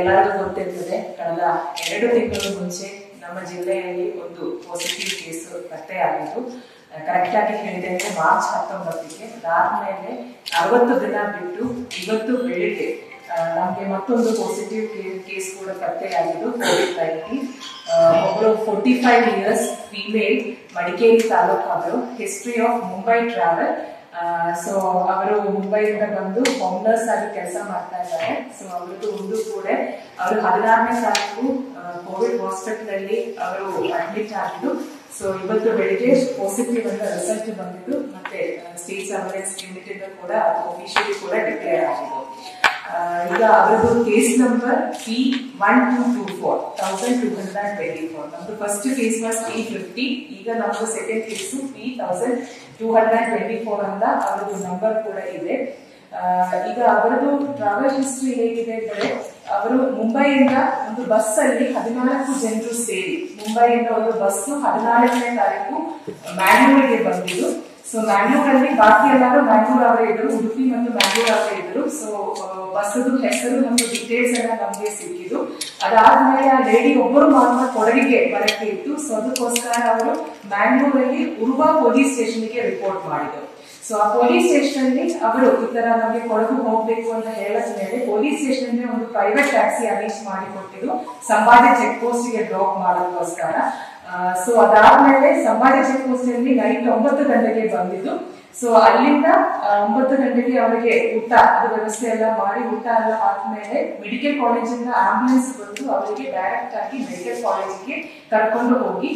ಎಲ್ಲರಿಗೂ ಗೊತ್ತಿರ್ತದೆ, ಕಳೆದ 2 ತಿಂಗಳ ಮುಂಚೆ ನಮ್ಮ ಜಿಲ್ಲೆಯಲ್ಲಿ ಒಂದು ಪಾಸಿಟಿವ್ ಕೇಸ್ ಪತ್ತೆಯಾಗಿದ್ದು, ಕರೆಕ್ಟ್ ಆಗಿ ಹೇಳಿದೆ ಅಂದ್ರೆ ಮಾರ್ಚ್ 19ಕ್ಕೆ. ಅದಾದ್ಮೇಲೆ 60 ದಿನ ಬಿಟ್ಟು ಇವತ್ತು ಬೆಳಿಗ್ಗೆ ನಮಗೆ ಮತ್ತೊಂದು ಪಾಸಿಟಿವ್ ಕೇಸ್ ಕೂಡ ಪತ್ತೆಯಾಗಿದ್ದು ಕೋವಿಡ್-19. ಒಬ್ಬರು 45 ಇಯರ್ಸ್ ಫೀಮೇಲ್, ಮಡಿಕೇರಿ ತಾಲೂಕವರು, history of Mumbai travel. So ಅವರು ಮುಂಬೈಯಿಂದ ಬಂದು ಹೋಮ್ ನರ್ಸ್ ಆಗಿ ಕೆಲಸ ಮಾಡ್ತಾ ಇದ್ದಾರೆ. ಸೊ ಅವರದ್ದು ಒಂದು ಕೂಡ ಅವರು 16ನೇ ತಾರೀಕು ಕೋವಿಡ್ ಹಾಸ್ಪಿಟಲ್ ಅಲ್ಲಿ ಅವರು ಅಡ್ಮಿಟ್ ಆಗಿದ್ದು. ಸೊ ಇವತ್ತು ಬೆಳಿಗ್ಗೆ ಪಾಸಿಟಿವ್ ಅಂತ ರಿಸಲ್ಟ್ ಬಂದಿದ್ದು, ಮತ್ತೆ ಸ್ಟೇಟ್ ಸರ್ವೆಲೆನ್ಸ್ ಯೂನಿಟ್ ಇಂದ ಕೂಡ ಅದು ಅಫಿಷಿಯಲಿ ಕೂಡ ಡಿಕ್ಲೇರ್ ಆಗಿದೆ. ಈಗ ಅವರದ್ದು ಕೇಸ್ ನಂಬರ್ P1224 1224. ನಮ್ದು ಫಸ್ಟ್ ಕೇಸ್ ವಾಸ್ P50. ಈಗ ನಮ್ದು ಸೆಕೆಂಡ್ ಕೇಸು P1224 ಅಂತ ಅವರದ್ದು ನಂಬರ್ ಕೂಡ ಇದೆ. ಈಗ ಅವರದ್ದು ಟ್ರಾವೆಲ್ ಹಿಸ್ಟ್ರಿ ಹೇಗಿದೆ ಅಂದರೆ, ಅವರು ಮುಂಬೈಯಿಂದ ಒಂದು ಬಸ್ ಅಲ್ಲಿ 14 ಜನರು ಸೇರಿ ಮುಂಬೈಯಿಂದ ಒಂದು ಬಸ್ 14ನೇ ತಾರೀಕು ಮ್ಯಾಂಗ್ಳೂರಿಗೆ ಬಂದಿದ್ದು. ಸೊ ಮ್ಯಾಂಗ್ಳೂರಲ್ಲಿ ಬಾಕಿ ಎಲ್ಲರೂ ಮ್ಯಾಂಗ್ಳೂರ್ ಅವರೇ ಇದ್ರು, ಉಡುಪಿ ಮತ್ತು ಮ್ಯಾಂಗ್ಳೂರ್ ಅವರೇ ಇದ್ರು. ಸೊ ಬಸ್ಸದು ಹೆಸರು ಮತ್ತು ಡೀಟೇಲ್ಸ್ ಎಲ್ಲ ನಮಗೆ ಸಿಕ್ಕಿದ್ದು. ಅದಾದ್ಮೇಲೆ ಆ ಲೇಡಿ ಒಬ್ಬರು ಮಾತ್ರ ಕೊಡಗಿಗೆ ಬರಕ್ಕೆ ಇತ್ತು. ಸೊ ಅದಕ್ಕೋಸ್ಕರ ಅವರು ಮ್ಯಾಂಗ್ಳೂರಲ್ಲಿ ಉರ್ವಾ ಪೊಲೀಸ್ ಸ್ಟೇಷನ್ಗೆ ರಿಪೋರ್ಟ್ ಮಾಡಿದ್ರು. ಸೊ ಆ ಪೊಲೀಸ್ ಸ್ಟೇಷನ್ ಅಲ್ಲಿ ಅವರು ಈ ತರ ನಮಗೆ ಕೊಡಗು ಹೋಗ್ಬೇಕು ಅಂತ ಹೇಳಿದ ಮೇಲೆ ಪೊಲೀಸ್ ಸ್ಟೇಷನ್ ಒಂದು ಪ್ರೈವೇಟ್ ಟ್ಯಾಕ್ಸಿ ಅರೇಂಜ್ ಮಾಡಿ ಕೊಟ್ಟಿದ್ದು ಸಂಭಾಜಿ ಚೆಕ್ ಪೋಸ್ಟ್ ಗೆ ಡ್ರಾಪ್ ಮಾಡೋದಕ್ಕೋಸ್ಕರ. ಸೊ ಅದಾದ್ಮೇಲೆ ಸಂಭಾಜಿ ಚೆಕ್ ಪೋಸ್ಟ್ ಅಲ್ಲಿ ನೈಟ್ 9 ಗಂಟೆಗೆ ಬಂದಿದ್ದು. ಸೊ ಅಲ್ಲಿಂದ 9 ಗಂಟೆಗೆ ಅವರಿಗೆ ಊಟ ಅದು ವ್ಯವಸ್ಥೆ ಎಲ್ಲ ಮಾಡಿ ಊಟ ಎಲ್ಲ ಆದ್ಮೇಲೆ ಮೆಡಿಕಲ್ ಕಾಲೇಜಿಂದ ಆಂಬುಲೆನ್ಸ್ ಬಂದು ಅವರಿಗೆ ಡೈರೆಕ್ಟ್ ಆಗಿ ಮೆಡಿಕಲ್ ಕಾಲೇಜಿಗೆ ಕರ್ಕೊಂಡು ಹೋಗಿ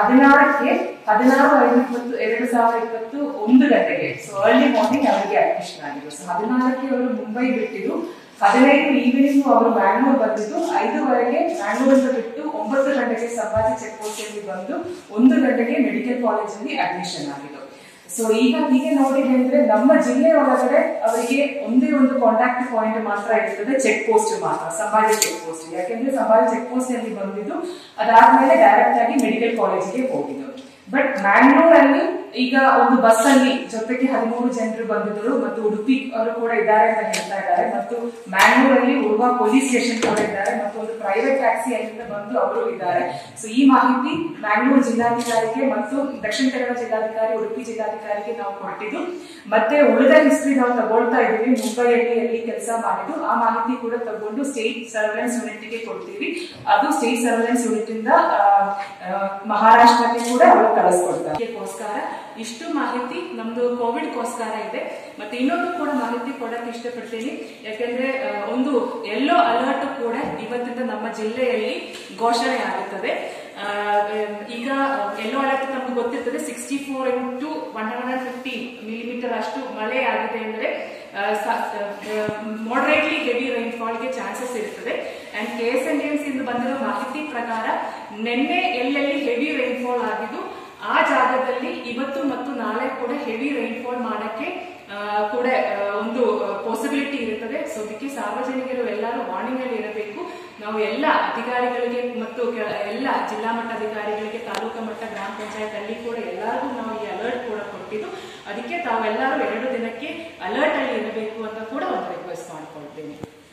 16/5/2020 1 ಗಂಟೆಗೆ, ಸೊ ಅರ್ಲಿ ಮಾರ್ನಿಂಗ್ ಅವರಿಗೆ ಅಡ್ಮಿಷನ್ ಆಗಿದ್ರು. ಸೊ 14ಕ್ಕೆ ಅವರು ಮುಂಬೈ ಬಿಟ್ಟಿದ್ದು, 15 ಈವ್ನಿಂಗ್ ಅವರು ಮ್ಯಾಂಗ್ಳೂರ್ ಬಂದಿದ್ದು, 5ವರೆಗೆ ಮ್ಯಾಂಗ್ಳೂರಿಂದ ಬಿಟ್ಟು 9 ಗಂಟೆಗೆ ಸಂಭಾಜಿ ಚೆಕ್ ಪೋಸ್ಟ್ ಅಲ್ಲಿ ಬಂದು 1 ಗಂಟೆಗೆ ಮೆಡಿಕಲ್ ಕಾಲೇಜಲ್ಲಿ ಅಡ್ಮಿಷನ್ ಆಗಿದ್ದು. ಸೊ ಈಗ ಹೀಗೆ ನೋಡಿದೆ ಅಂದ್ರೆ ನಮ್ಮ ಜಿಲ್ಲೆ ಒಳಗಡೆ ಅವರಿಗೆ ಒಂದೇ ಒಂದು ಕಾಂಟ್ಯಾಕ್ಟ್ ಪಾಯಿಂಟ್ ಮಾತ್ರ ಇರ್ತದೆ, ಚೆಕ್ ಪೋಸ್ಟ್ ಮಾತ್ರ, ಸಂಭಾಜಿ ಚೆಕ್ ಪೋಸ್ಟ್. ಯಾಕೆಂದ್ರೆ ಸಂಭಾಜಿ ಚೆಕ್ ಪೋಸ್ಟ್ ಅಲ್ಲಿ ಬಂದಿದ್ದು, ಅದಾದ್ಮೇಲೆ ಡೈರೆಕ್ಟ್ ಆಗಿ ಮೆಡಿಕಲ್ ಕಾಲೇಜಿಗೆ ಹೋಗಿದ್ದು. ಬಟ್ ಮ್ಯಾಂಗ್ಳೂರಲ್ಲಿ ಈಗ ಒಂದು ಬಸ್ ಅಲ್ಲಿ ಜೊತೆಗೆ 13 ಜನರು ಬಂದಿದ್ದರು ಮತ್ತು ಉಡುಪಿ ಅವರು ಕೂಡ ಇದ್ದಾರೆ ಅಂತ ಹೇಳ್ತಾ ಇದ್ದಾರೆ. ಮತ್ತು ಮ್ಯಾಂಗ್ಳೂರಲ್ಲಿ ಉರ್ವಾ ಪೊಲೀಸ್ ಸ್ಟೇಷನ್ ಕೂಡ ಇದ್ದಾರೆ ಮತ್ತು ಒಂದು ಪ್ರೈವೇಟ್ ಟ್ಯಾಕ್ಸಿ ಅಲ್ಲಿಂದ ಬಂದು ಅವರು ಇದ್ದಾರೆ. ಸೊ ಈ ಮಾಹಿತಿ ಮ್ಯಾಂಗ್ಳೂರು ಜಿಲ್ಲಾಧಿಕಾರಿಗೆ ಮತ್ತು ದಕ್ಷಿಣ ಕನ್ನಡ ಜಿಲ್ಲಾಧಿಕಾರಿ, ಉಡುಪಿ ಜಿಲ್ಲಾಧಿಕಾರಿಗೆ ನಾವು ಕೊಟ್ಟಿದ್ದು. ಮತ್ತೆ ಉಳಿದ ಹಿಸ್ಟ್ರಿ ನಾವು ತಗೊಳ್ತಾ ಇದ್ದೀವಿ, ಮುಂಬೈಯಲ್ಲಿ ಎಲ್ಲಿ ಕೆಲಸ ಮಾಡಿದ್ದು ಆ ಮಾಹಿತಿ ಕೂಡ ತಗೊಂಡು ಸ್ಟೇಟ್ ಸರ್ವೆಲೆನ್ಸ್ ಯೂನಿಟ್ ಗೆ ಕೊಡ್ತೀವಿ. ಅದು ಸ್ಟೇಟ್ ಸರ್ವೆಲೆನ್ಸ್ ಯೂನಿಟ್ ಇಂದ ಮಹಾರಾಷ್ಟ್ರಕ್ಕೆ ಕೂಡ ಅವರು ಕಳಿಸ್ಕೊಡ್ತಾರೆ. ಇಷ್ಟು ಮಾಹಿತಿ ನಮ್ದು ಕೋವಿಡ್ ಗೋಸ್ಕರ ಇದೆ. ಮತ್ತೆ ಇನ್ನೊಂದು ಕೂಡ ಮಾಹಿತಿ ಕೊಡಕ್ಕೆ ಇಷ್ಟಪಡ್ತೀನಿ, ಯಾಕಂದ್ರೆ ಒಂದು ಯೆಲ್ಲೋ ಅಲರ್ಟ್ ಕೂಡ ಇವತ್ತಿಂದ ನಮ್ಮ ಜಿಲ್ಲೆಯಲ್ಲಿ ಘೋಷಣೆ ಆಗುತ್ತದೆ. ಈಗ ಯೆಲ್ಲೋ ಅಲರ್ಟ್ ನಮ್ಗೆ ಗೊತ್ತಿರ್ತದೆ, 64 × 150 ಮಿಲಿಮೀಟರ್ ಅಷ್ಟು ಮಳೆ ಆಗಿದೆ ಅಂದ್ರೆ ಮಾಡರೇಟ್ಲಿ ಹೆವಿ ರೈನ್ಫಾಲ್ ಗೆ ಚಾನ್ಸಸ್ ಇರ್ತದೆ. ಅಂಡ್ KSNDMC ಇಂದ ಬಂದಿರೋ ಮಾಹಿತಿ ಪ್ರಕಾರ ನಿನ್ನೆ ಎಲ್ಲೆಲ್ಲಿ ಹೆವಿ ರೈನ್ಫಾಲ್ ಆಗಿದ್ದು ಆ ಜಾಗದಲ್ಲಿ ಇವತ್ತು ಮತ್ತು ನಾಳೆ ಕೂಡ ಹೆವಿ ರೈನ್ಫಾಲ್ ಮಾಡಕ್ಕೆ ಕೂಡ ಒಂದು ಪಾಸಿಬಿಲಿಟಿ ಇರುತ್ತದೆ. ಸೊ ಅದಕ್ಕೆ ಸಾರ್ವಜನಿಕರು ಎಲ್ಲರೂ ವಾರ್ನಿಂಗ್ ಅಲ್ಲಿ ಇರಬೇಕು. ನಾವು ಎಲ್ಲ ಅಧಿಕಾರಿಗಳಿಗೆ ಮತ್ತು ಎಲ್ಲ ಜಿಲ್ಲಾ ಮಟ್ಟ ಅಧಿಕಾರಿಗಳಿಗೆ, ತಾಲೂಕಾ ಮಟ್ಟ ಗ್ರಾಮ ಪಂಚಾಯತ್ ಅಲ್ಲಿ ಕೂಡ ಎಲ್ಲರಿಗೂ ನಾವು ಈ ಅಲರ್ಟ್ ಕೂಡ ಕೊಟ್ಟಿದ್ದು. ಅದಕ್ಕೆ ತಾವೆಲ್ಲರೂ 2 ದಿನಕ್ಕೆ ಅಲರ್ಟ್ ಅಲ್ಲಿ ಇರಬೇಕು ಅಂತ ಕೂಡ ಒಂದು ರಿಕ್ವೆಸ್ಟ್ ಮಾಡ್ಕೊಳ್ತೇನೆ.